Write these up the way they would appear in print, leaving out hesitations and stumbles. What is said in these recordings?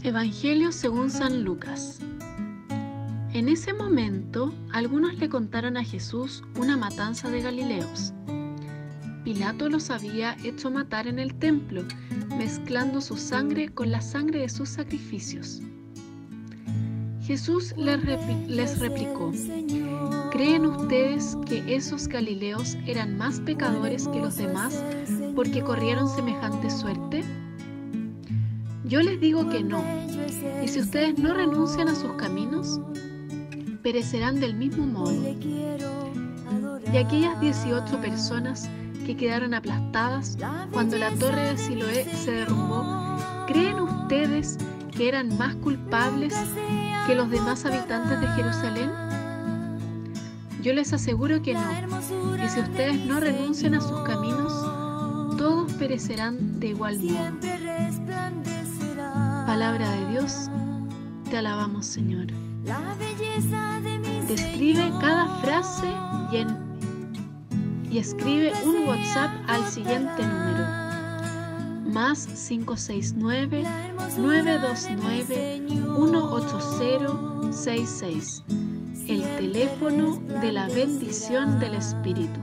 Evangelio según San Lucas. En ese momento, algunos le contaron a Jesús una matanza de Galileos. Pilato los había hecho matar en el templo, mezclando su sangre con la sangre de sus sacrificios. Jesús les replicó: ¿creen ustedes que esos Galileos eran más pecadores que los demás porque corrieron semejante suerte? Yo les digo que no, y si ustedes no renuncian a sus caminos, perecerán del mismo modo. Y aquellas 18 personas que quedaron aplastadas cuando la torre de Siloé se derrumbó, ¿creen ustedes que eran más culpables que los demás habitantes de Jerusalén? Yo les aseguro que no, y si ustedes no renuncian a sus caminos, todos perecerán de igual modo. Palabra de Dios, te alabamos, Señor. Describe cada frase y escribe un WhatsApp al siguiente número: +569 929 18066, el teléfono de la bendición del Espíritu.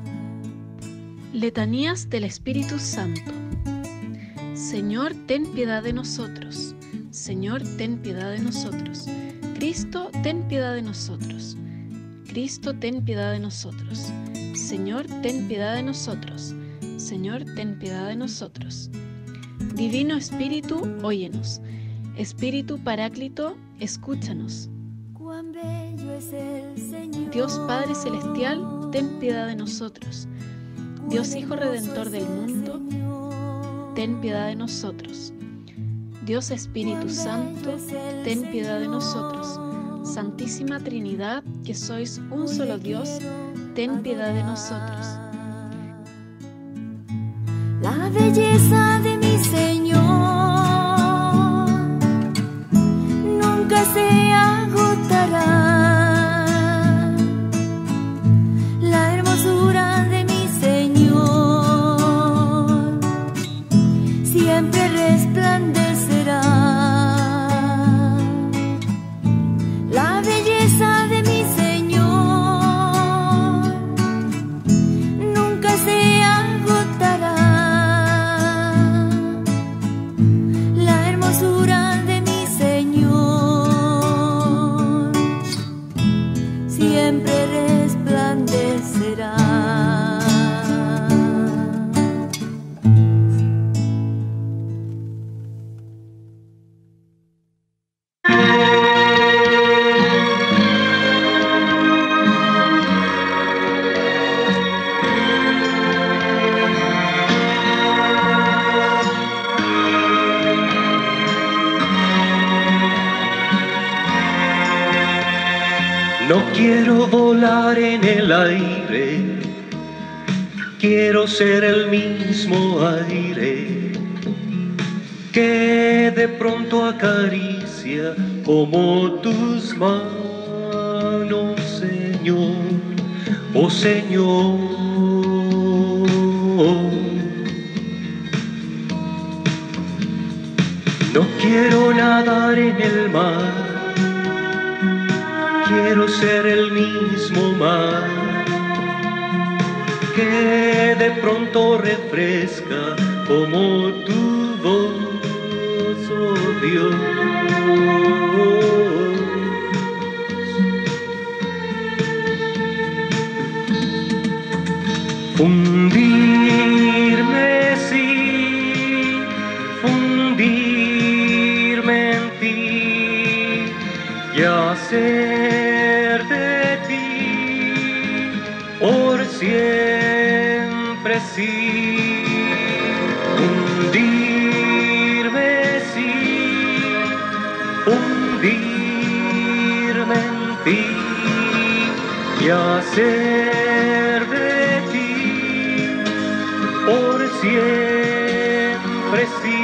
Letanías del Espíritu Santo. Señor, ten piedad de nosotros. Señor, ten piedad de nosotros. Cristo, ten piedad de nosotros. Cristo, ten piedad de nosotros. Señor, ten piedad de nosotros. Señor, ten piedad de nosotros. Divino Espíritu, óyenos. Espíritu Paráclito, escúchanos. Dios Padre Celestial, ten piedad de nosotros. Dios Hijo Redentor del mundo, ten piedad de nosotros. Dios Espíritu Santo, ten piedad de nosotros. Santísima Trinidad, que sois un solo Dios, ten piedad de nosotros. La belleza de mi Señor nunca se agotará. La hermosura de mi Señor siempre resplandecerá. La belleza de mi Señor nunca se agotará. La hermosura de mi Señor siempre resplandecerá. No quiero volar en el aire, quiero ser el mismo aire que de pronto acaricia como tus manos, Señor, oh Señor. No quiero nadar en el mar, quiero ser el mismo mar que de pronto refresca como tu voz, oh Dios. Fundirme, sí, fundirme en ti y hacer de ti por siempre, sí. Fundirme, sí, fundirme en ti y hacer de ti por siempre, sí.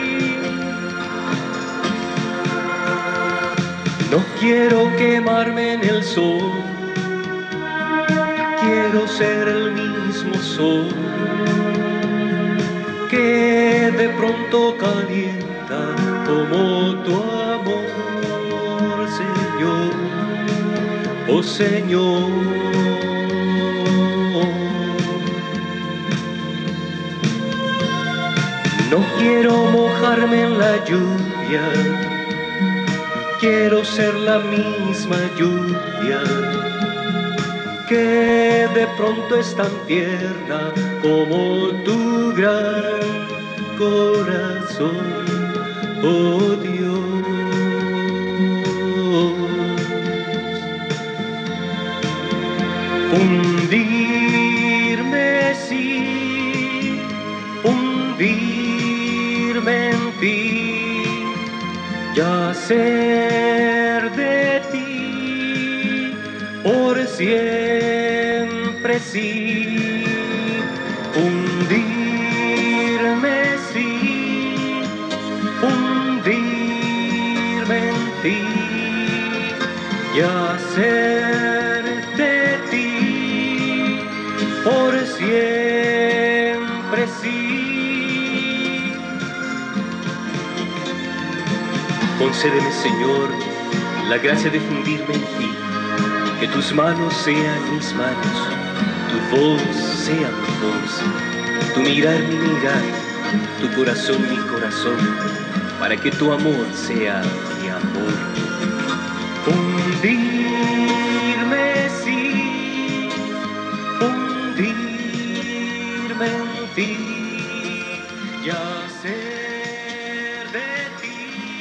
No quiero quemarme en el sol, quiero ser el mismo sol que de pronto calienta como tu amor, Señor, oh Señor. No quiero mojarme en la lluvia, quiero ser la misma lluvia que de pronto es tan tierna como tu gran corazón, oh Dios. Hundirme, sí, hundirme en ti, yacer de ti por siempre, sí, hundirme, sí, hundirme en ti, yacer de ti por siempre, sí. Concédeme, Señor, la gracia de fundirme en ti, que tus manos sean mis manos, tu voz sea mi voz, tu mirar mi mirar, tu corazón mi corazón, para que tu amor sea mi amor. Fundirme, sí, fundirme en ti, yacer de ti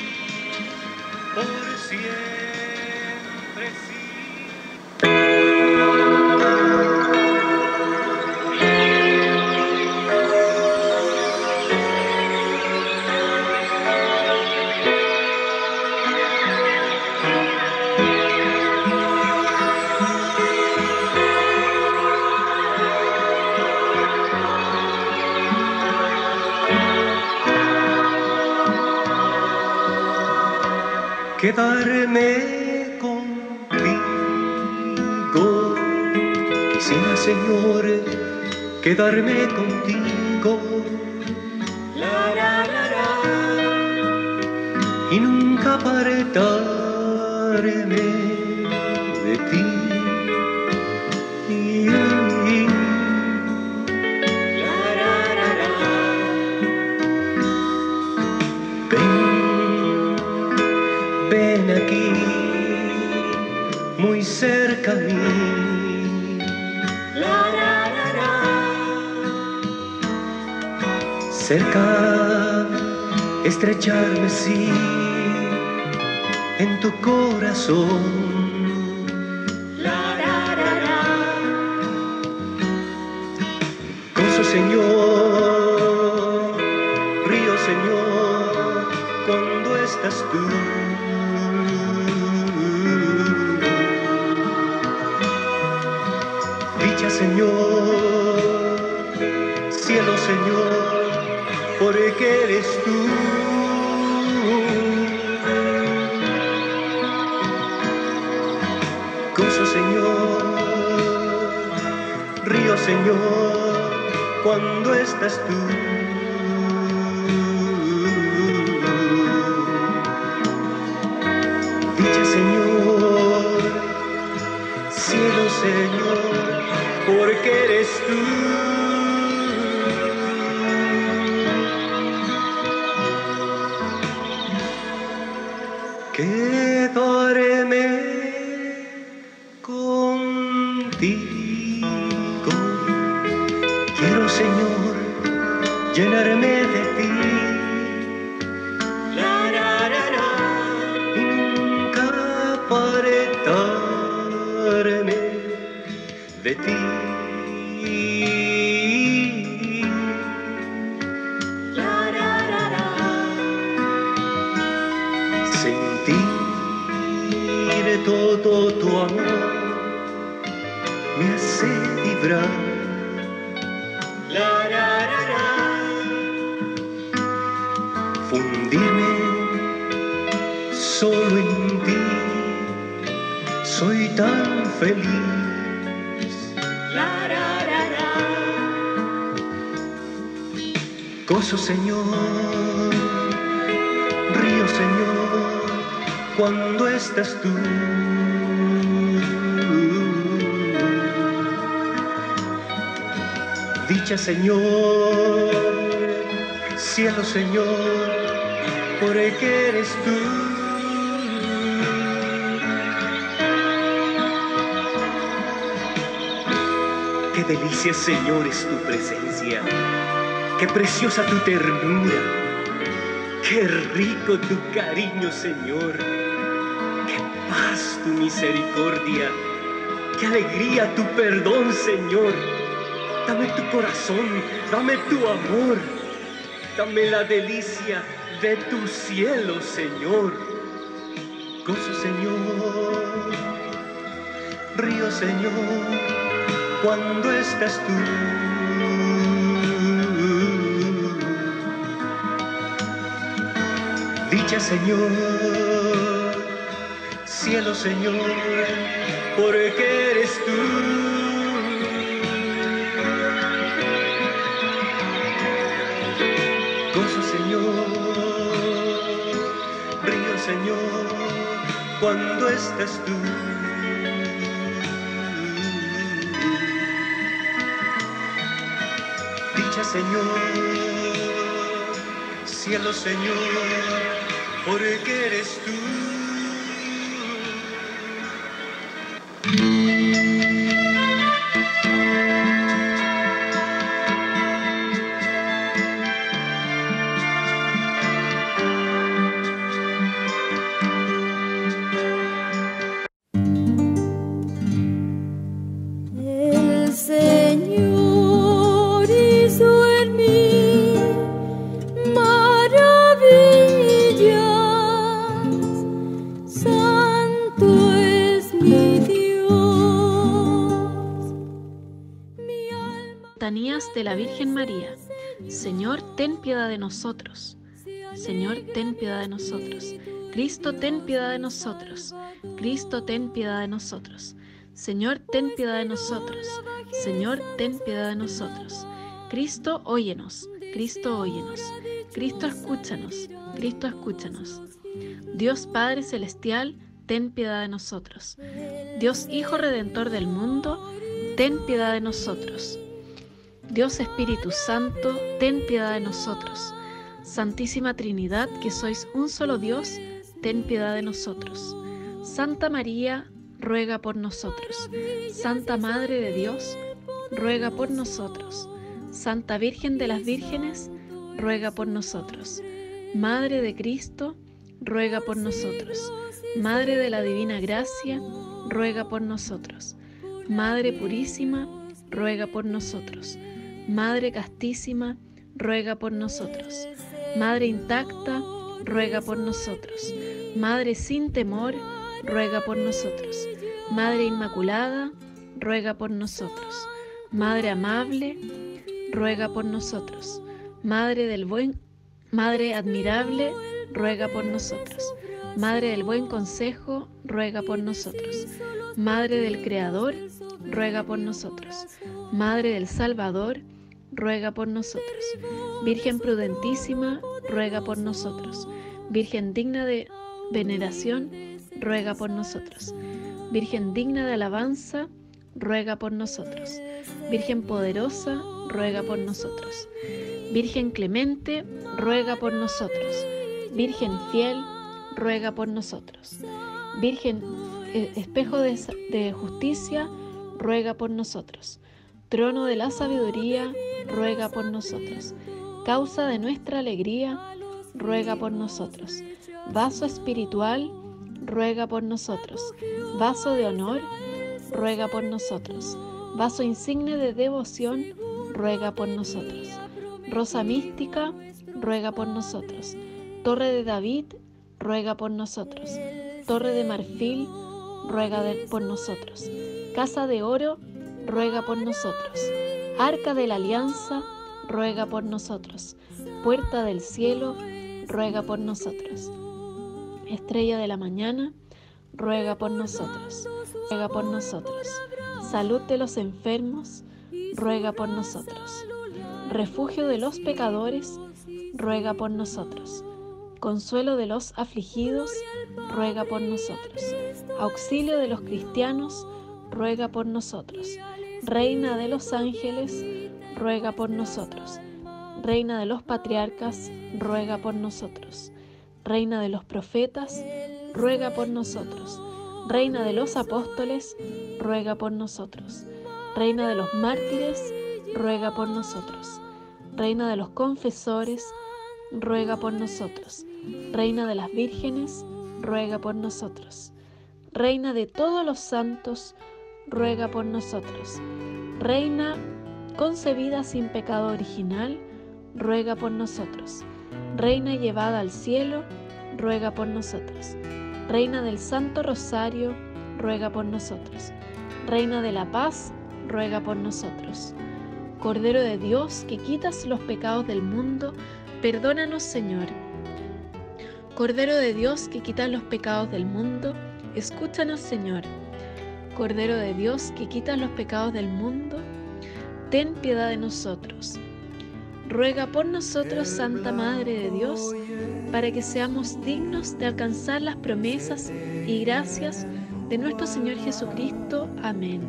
por siempre, sí. Quedarme contigo, quisiera, Señor, quedarme contigo, y nunca apartarme de ti. Ven aquí, muy cerca a mí. Cerca, estrecharme, sí, en tu corazón. Gozo, Señor, río, Señor, cuando estás tú. Dicha, Señor, cielo, Señor, porque eres tú. Gozo, Señor, río, Señor, cuando estás tú. Dicha, Señor, cielo, Señor, porque eres tú. Quedarme contigo, quiero, Señor, llenarme de ti, y nunca apartarme de ti. Sentir todo tu amor me hace vibrar. Fundirme solo en ti, soy tan feliz. Gozo, Señor, río, Señor, cuando estás tú. Dicha, Señor, cielo, Señor, porque eres tú. Qué delicia, Señor, es tu presencia. Qué preciosa tu ternura. Qué rico tu cariño, Señor. Qué paz tu misericordia. Qué alegría tu perdón, Señor. Dame tu corazón, dame tu amor. Dame la delicia de tu cielo, Señor. Gozo, Señor. Río, Señor, cuando estás tú. Dicha, Señor, cielo, Señor, porque eres tú. Gozo, Señor, río, Señor, cuando estás tú. Dicha, Señor, cielo, Señor, porque eres tú. El Señor hizo en mí maravillas, santo es mi Dios. Mi alma Letanías de la Virgen María. Señor, ten piedad de nosotros. Señor, ten piedad de nosotros. Cristo, ten piedad de nosotros. Cristo, ten piedad de nosotros. Señor, ten piedad de nosotros. Señor, ten piedad de nosotros. Cristo, óyenos. Cristo, óyenos. Cristo, escúchanos. Cristo, escúchanos. Dios Padre Celestial, ten piedad de nosotros. Dios Hijo Redentor del mundo, ten piedad de nosotros. Dios Espíritu Santo, ten piedad de nosotros. Santísima Trinidad, que sois un solo Dios, ten piedad de nosotros. Santa María, ruega por nosotros. Santa Madre de Dios, ruega por nosotros. Santa Virgen de las Vírgenes, ruega por nosotros. Madre de Cristo, ruega por nosotros. Madre de la Divina Gracia, ruega por nosotros. Madre Purísima, ruega por nosotros. Madre Castísima, ruega por nosotros. Madre intacta, ruega por nosotros. Madre sin temor, ruega por nosotros. Madre Inmaculada, ruega por nosotros. Madre amable, ruega por nosotros. Madre admirable, ruega por nosotros. Madre del buen consejo, ruega por nosotros. Madre del Creador, ruega por nosotros. Madre del Salvador, ruega por nosotros. Virgen prudentísima, ruega por nosotros. Virgen digna de veneración, ruega por nosotros. Virgen digna de alabanza, ruega por nosotros. Virgen poderosa, ruega por nosotros. Virgen clemente, ruega por nosotros. Virgen fiel, ruega por nosotros. Virgen espejo de justicia, ruega por nosotros. Trono de la sabiduría, ruega por nosotros. Causa de nuestra alegría, ruega por nosotros. Vaso espiritual, ruega por nosotros. Vaso de honor, ruega por nosotros. Vaso insigne de devoción, ruega por nosotros. Rosa mística, ruega por nosotros. Torre de David, ruega por nosotros. Torre de marfil, ruega por nosotros. Casa de oro, ruega por nosotros. Arca de la alianza, ruega por nosotros. Puerta del cielo, ruega por nosotros. Estrella de la mañana, ruega por nosotros. Ruega por nosotros. Salud de los enfermos, ruega por nosotros. Refugio de los pecadores, ruega por nosotros. Consuelo de los afligidos, ruega por nosotros. Auxilio de los cristianos, ruega por nosotros. Reina de los ángeles, ruega por nosotros. Reina de los patriarcas, ruega por nosotros. Reina de los profetas, ruega por nosotros. Reina de los apóstoles, ruega por nosotros. Reina de los mártires, ruega por nosotros. Reina de los confesores, ruega por nosotros. Reina de las vírgenes, ruega por nosotros. Reina de todos los santos, ruega por nosotros. Reina concebida sin pecado original, ruega por nosotros. Reina llevada al cielo, ruega por nosotros. Reina del Santo Rosario, ruega por nosotros. Reina de la paz, ruega por nosotros. Cordero de Dios, que quitas los pecados del mundo, perdónanos, Señor. Cordero de Dios, que quitas los pecados del mundo, escúchanos, Señor. Cordero de Dios, que quitas los pecados del mundo, ten piedad de nosotros. Ruega por nosotros, Santa Madre de Dios, para que seamos dignos de alcanzar las promesas y gracias de nuestro Señor Jesucristo. Amén.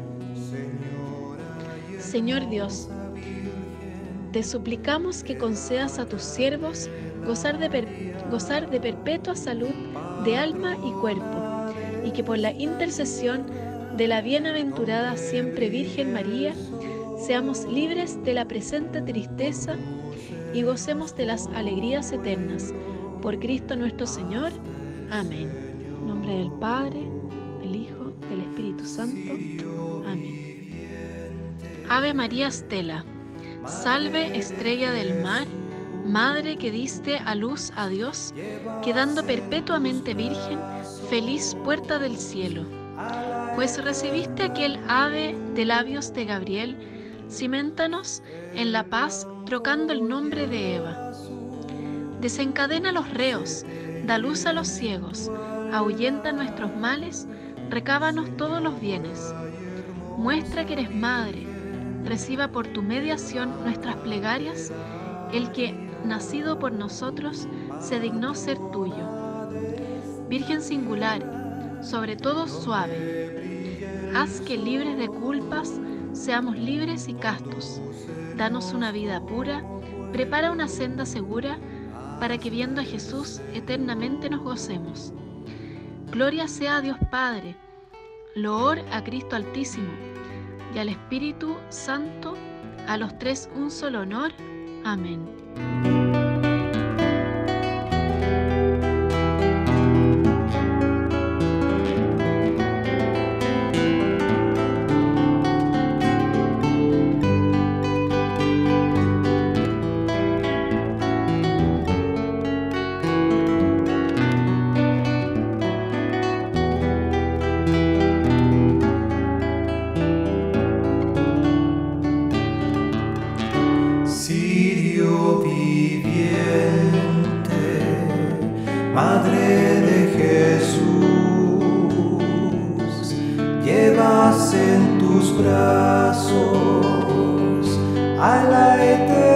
Señor Dios, te suplicamos que concedas a tus siervos gozar de perpetua salud de alma y cuerpo, y que por la intercesión de la bienaventurada siempre Virgen María, seamos libres de la presente tristeza y gocemos de las alegrías eternas. Por Cristo nuestro Señor. Amén. En nombre del Padre, del Hijo, del Espíritu Santo. Amén. Ave María Stella. Salve, estrella del mar, madre que diste a luz a Dios, quedando perpetuamente virgen, feliz puerta del cielo. Pues recibiste aquel ave de labios de Gabriel, ciméntanos en la paz, trocando el nombre de Eva. Desencadena a los reos, da luz a los ciegos, ahuyenta nuestros males, recábanos todos los bienes. Muestra que eres madre, reciba por tu mediación nuestras plegarias, el que, nacido por nosotros, se dignó ser tuyo. Virgen singular, sobre todo suave, haz que libres de culpas seamos libres y castos. Danos una vida pura, prepara una senda segura, para que viendo a Jesús eternamente nos gocemos. Gloria sea a Dios Padre, loor a Cristo Altísimo, y al Espíritu Santo, a los tres un solo honor. Amén. Madre de Jesús, llevas en tus brazos a la eternidad.